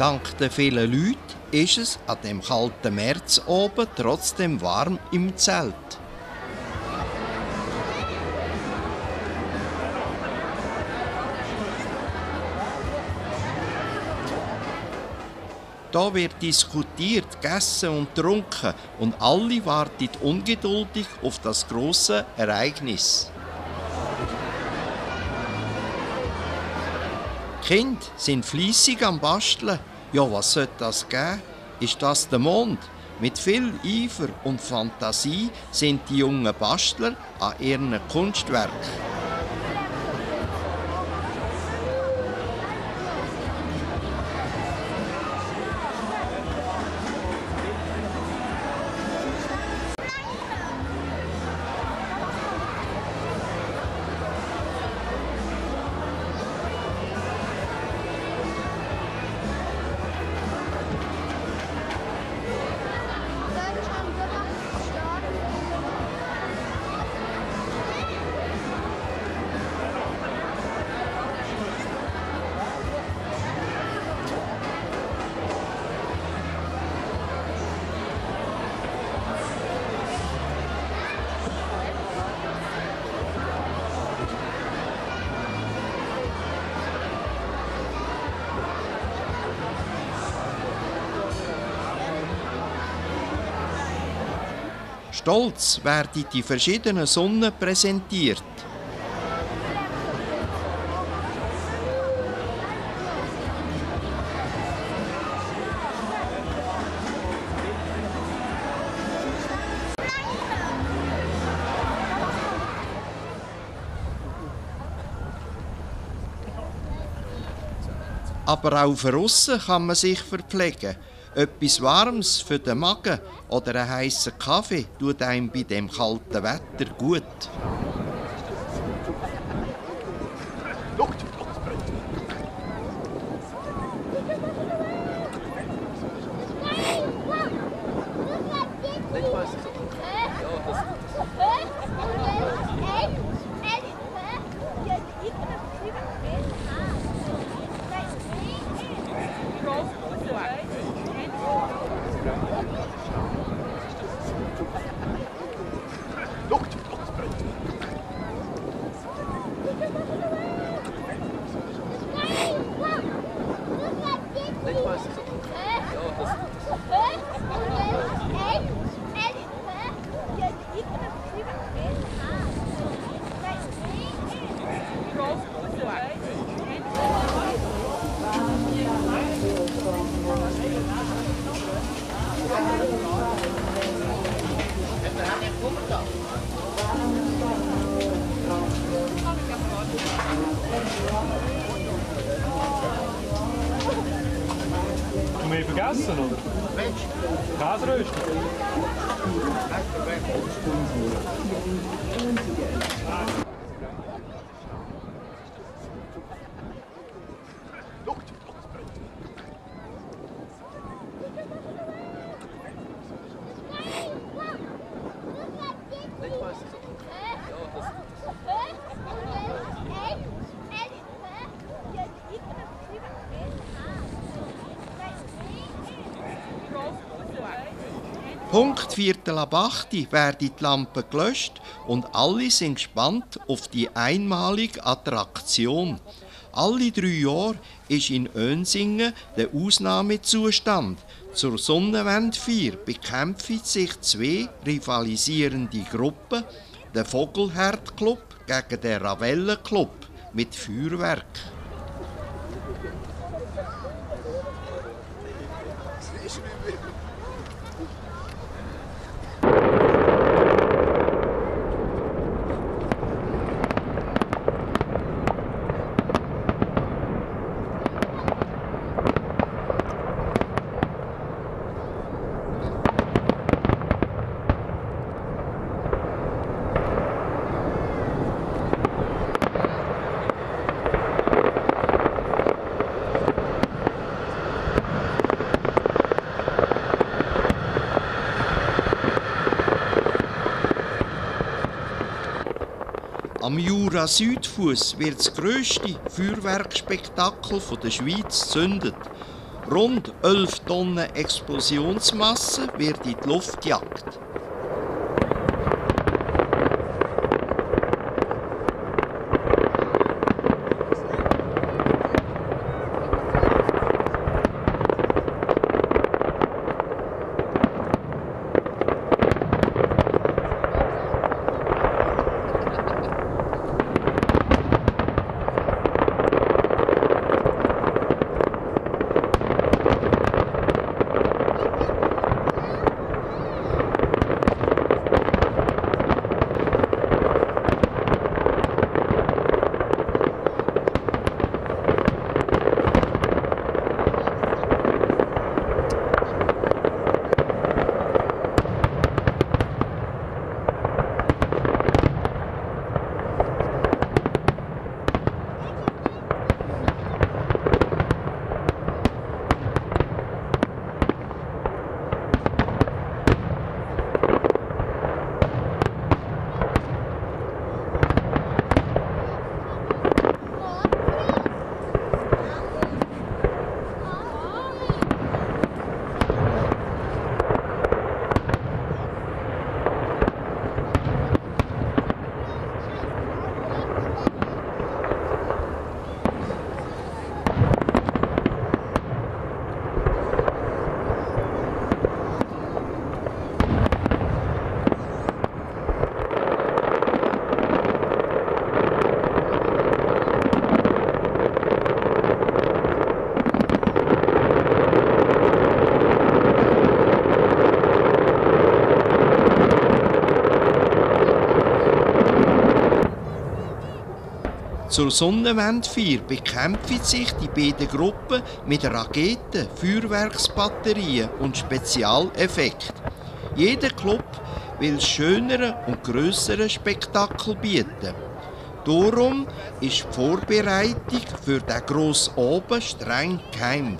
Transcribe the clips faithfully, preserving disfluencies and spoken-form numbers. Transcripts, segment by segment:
Dank den vielen Leuten ist es an dem kalten März oben trotzdem warm im Zelt. Da wird diskutiert, gegessen und getrunken und alle warten ungeduldig auf das grosse Ereignis. Die Kinder sind fleissig am Basteln. Ja, was sollte das geben? Ist das der Mond? Mit viel Eifer und Fantasie sind die jungen Bastler an ihren Kunstwerken. Stolz werden die verschiedenen Sonnen präsentiert. Aber auch für aussen kann man sich verpflegen. Etwas Warmes für den Magen oder einen heissen Kaffee tut einem bei dem kalten Wetter gut. Haben wir vergessen, oder? Käseröster. Punkt Viertel ab acht werden die Lampen gelöscht und alle sind gespannt auf die einmalige Attraktion. Alle drei Jahre ist in Önsingen der Ausnahmezustand. Zur Sonnenwendfeier bekämpfen sich zwei rivalisierende Gruppen, der Vogelherd-Club gegen den Ravellen-Club mit Feuerwerk. Am Jura-Südfuss wird das grösste Feuerwerkspektakel der Schweiz gezündet. Rund elf Tonnen Explosionsmasse wird in die Luft gejagt. Zur Sonnenwendfeier bekämpfen sich die beiden Gruppen mit Raketen, Feuerwerksbatterien und Spezialeffekten. Jeder Club will schönere und grössere Spektakel bieten. Darum ist die Vorbereitung für den grossen Abend streng geheim.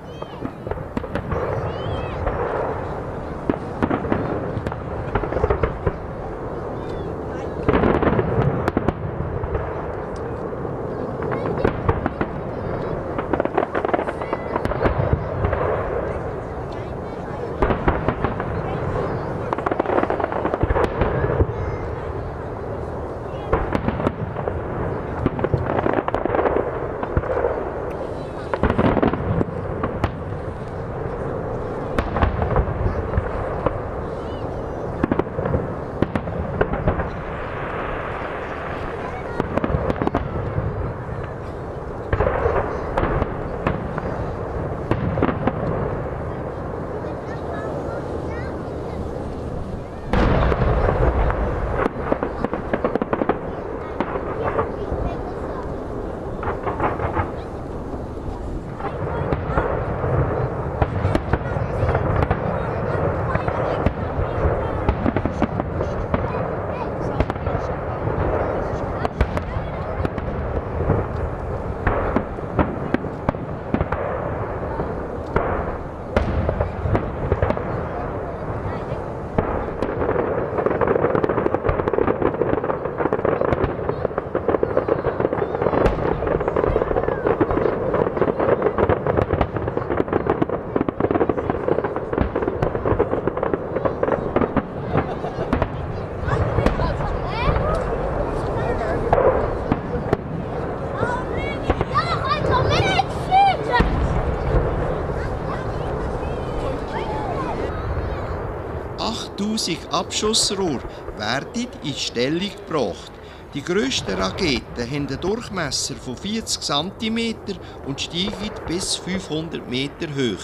achttausend Abschussrohre werden in Stellung gebracht. Die grössten Raketen haben einen Durchmesser von vierzig Zentimeter und steigen bis fünfhundert Meter hoch.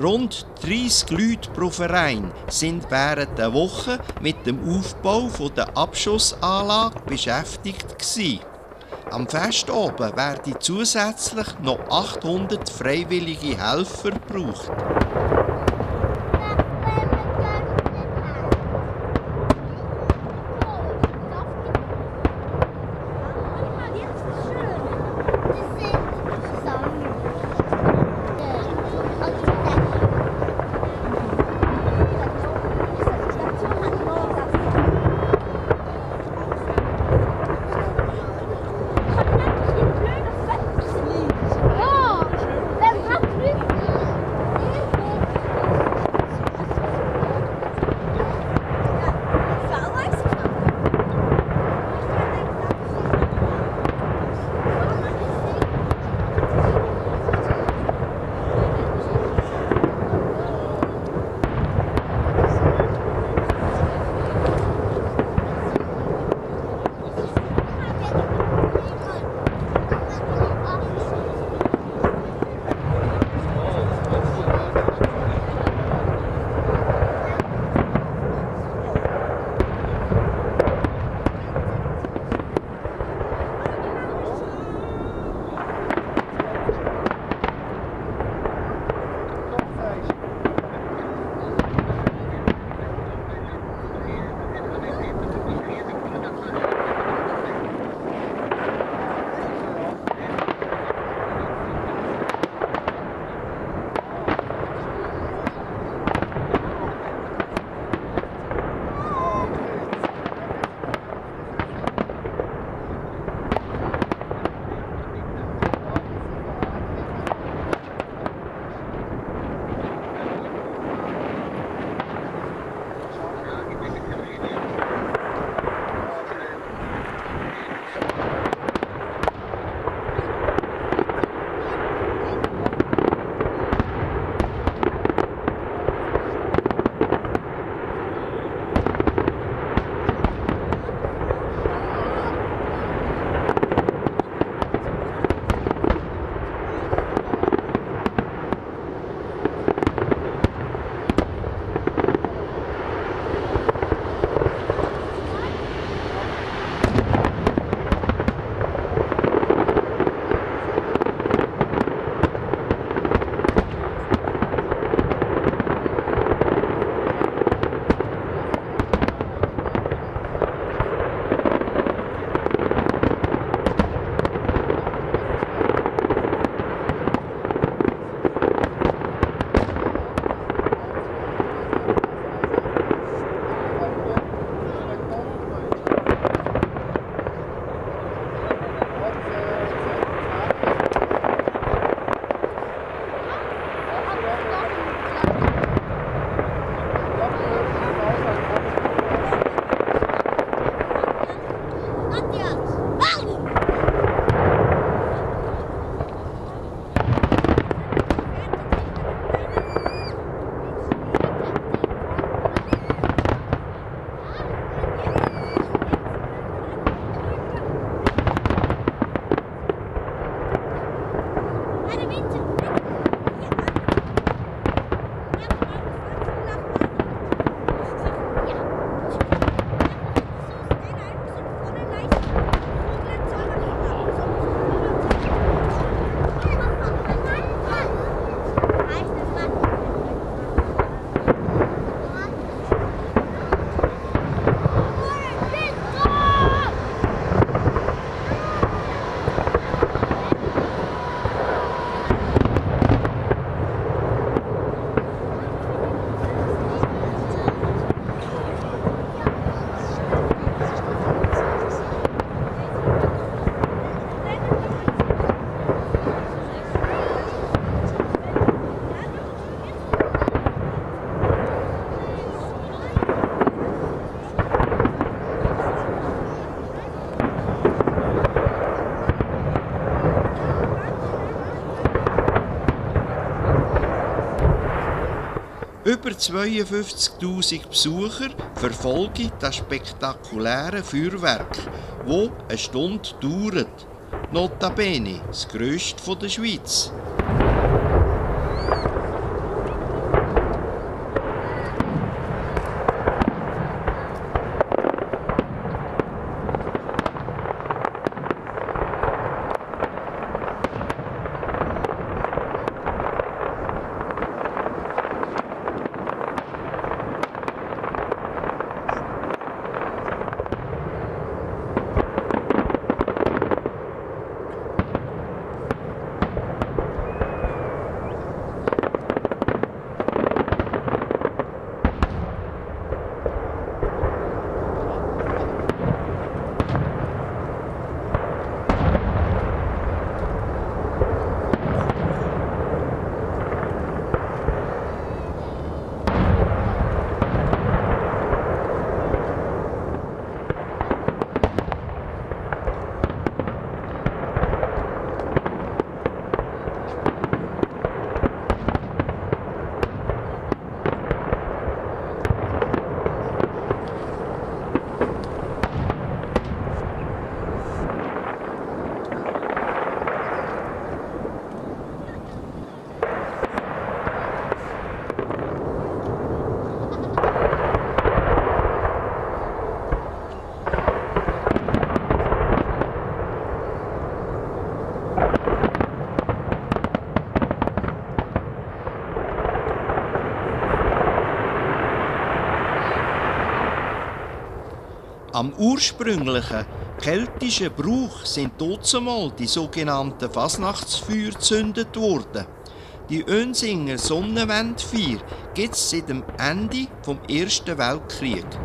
Rund dreissig Leute pro Verein sind während der Woche mit dem Aufbau der Abschussanlage beschäftigt gewesen. Am Fest oben werden zusätzlich noch achthundert freiwillige Helfer gebraucht. Über zweiundfünfzigtausend Besucher verfolgen das spektakuläre Feuerwerk, das eine Stunde dauert. Notabene das grösste der Schweiz. Am ursprünglichen keltischen Brauch sind dazumal die sogenannten Fasnachtsfeuer gezündet worden. Die Oensinger Sonnenwendfeier gibt es seit dem Ende des Ersten Weltkriegs.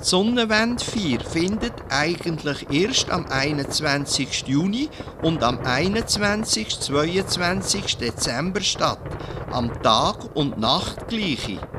Die Sonnenwendfeier findet eigentlich erst am einundzwanzigsten Juni und am einundzwanzigsten bis zweiundzwanzigsten Dezember statt, am Tag und Nacht gleiche.